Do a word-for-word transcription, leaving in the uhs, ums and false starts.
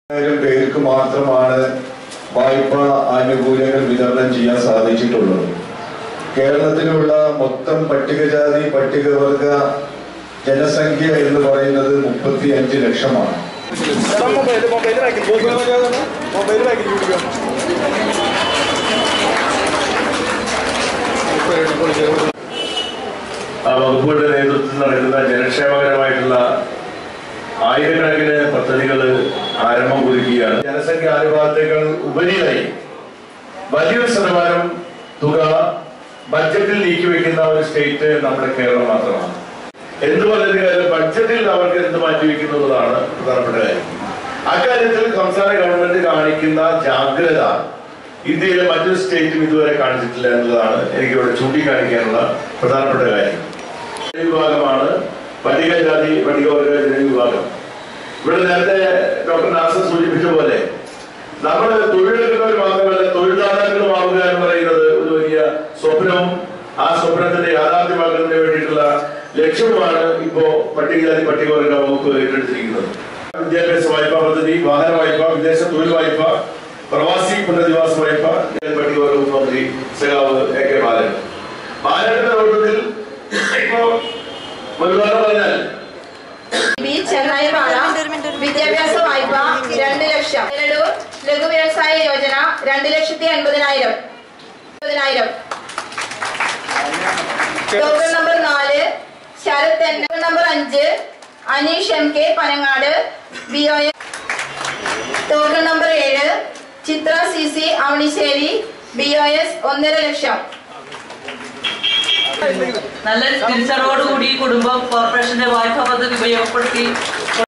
പേർക്ക് മാത്രമാണ് വായ്പാ ആനുകൂല്യങ്ങൾ വിതരണം ചെയ്യാൻ സാധിച്ചിട്ടുള്ളത്. കേരളത്തിലുള്ള മൊത്തം പട്ടികജാതി പട്ടികവർഗ ജനസംഖ്യ എന്ന് പറയുന്നത് മുപ്പത്തി അഞ്ച് ലക്ഷമാണ്. ആ വകുപ്പുകളുടെ നേതൃത്വത്തിൽ നടക്കുന്ന ജനക്ഷേമകരമായിട്ടുള്ള ആയിരക്കണക്കിന് പദ്ധതികൾ ആരംഭം കുറിക്കുകയാണ്. ജനസംഖ്യ അനുപാതത്തേക്കാൾ ഉപരിയായി വലിയൊരു ശതമാനം തുക ബഡ്ജറ്റിൽ നീക്കിവെക്കുന്ന ഒരു സ്റ്റേറ്റ് നമ്മുടെ കേരളം മാത്രമാണ്. എന്ത് പദ്ധതിക്കാരും ബഡ്ജറ്റിൽ അവർക്ക് എന്ത് മാറ്റിവെക്കുന്നതാണ് പ്രധാനപ്പെട്ട കാര്യം. അക്കാര്യത്തിൽ സംസ്ഥാന ഗവൺമെന്റ് കാണിക്കുന്ന ജാഗ്രത ഇന്ത്യയിലെ മറ്റൊരു സ്റ്റേറ്റും ഇതുവരെ കാണിച്ചിട്ടില്ല എന്നുള്ളതാണ് എനിക്ക് ഇവിടെ ചൂണ്ടിക്കാണിക്കാനുള്ള പ്രധാനപ്പെട്ട കാര്യം. വിഭാഗമാണ് പട്ടികജാതി പട്ടികവർഗ ജനവിഭാഗം. ഇവിടെ നേരത്തെ ഡോക്ടർ നാസർ സൂചിപ്പിച്ച പോലെ നമ്മൾ തൊഴിലെടുക്കുന്നവർ മാത്രമല്ല തൊഴിൽദാതാക്കളുമാവുക എന്ന് പറയുന്നത് ഒരു വലിയ സ്വപ്നവും ആ സ്വപ്നത്തിന്റെ യാഥാർത്ഥ്യമാക്കുന്നതിന് വേണ്ടിയിട്ടുള്ള ലക്ഷ്യവുമാണ് ഇപ്പോ പട്ടികജാതി പട്ടികവർഗ വകുപ്പ് ഏറ്റെടുത്തിരിക്കുന്നത്. വിദ്യാഭ്യാസ വായ്പാ പദ്ധതി, വാഹന വായ്പ, വിദേശ തൊഴിൽ വായ്പ, പ്രവാസി പുനരധിവാസ വായ്പ, പട്ടികവർഗ വകുപ്പ് മന്ത്രി സഖാവ് എ കെ ബാലൻ ബാലന്റെ നേതൃത്വത്തിൽ ഇപ്പോ പറഞ്ഞാൽ വിദ്യാഭ്യാസ വായ്പ രണ്ട് ലക്ഷം. ലഘു വ്യവസായ യോജന രണ്ട് ലക്ഷത്തി അൻപതിനായിരം അൻപതിനായിരം ടോക്കൺ നമ്പർ നാല് ശരത് എൻ. നമ്പർ അഞ്ച് Aneesh M K Panangad B O S. Token number ഏഴ് Chithra C C Avanissery B O S ഒന്നര ലക്ഷം. നല്ലൊരു തിരിച്ചറിവോടുകൂടി കുടുംബം കോർപ്പറേഷന്റെ വായ്പാ പദ്ധതി ഉപയോഗപ്പെടുത്തി